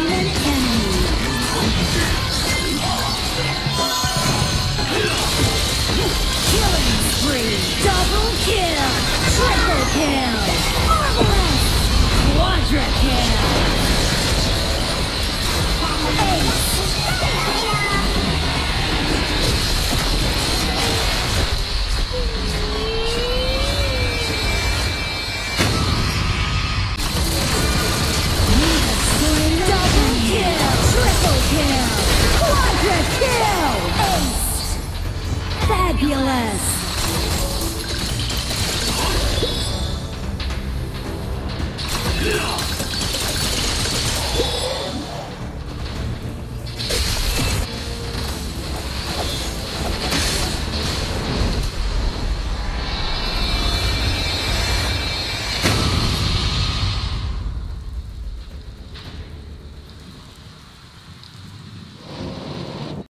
an enemy. Killing spree. Double kill. Triple kill. Marvelous. Quadra kill. Ace. Double kill. Triple kill. Quadra kill. Ace. Fabulous. Yeah.